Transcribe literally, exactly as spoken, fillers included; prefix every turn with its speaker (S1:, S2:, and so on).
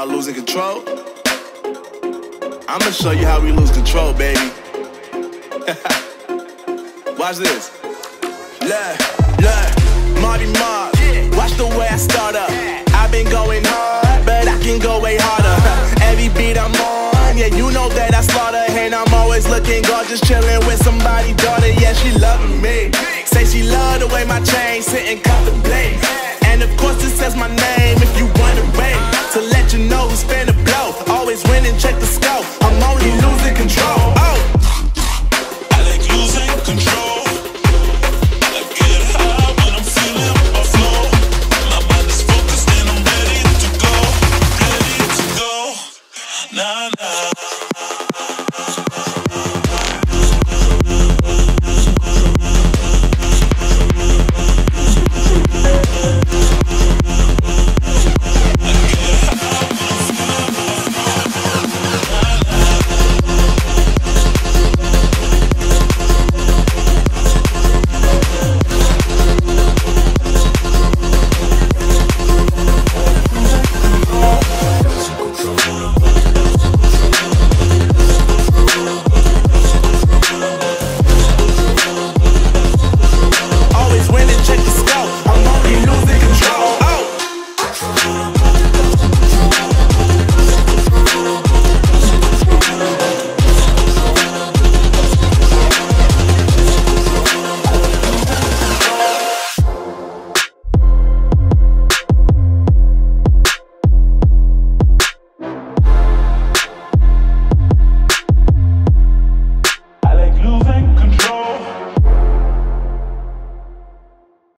S1: about losing control? I'ma show you how we lose control, baby. Watch this. Look, look, Marty Mark. Watch the way I start up. I've been going hard, but I can go way harder. Every beat I'm on, yeah, you know that I slaughter. And I'm always looking gorgeous, chilling with somebody's daughter. Yeah, she loving me. Say she love the way my chain sit and contemplate. And of course it says my name if you wanna wait. To let you know who's finna blow. Always winning, check the scope.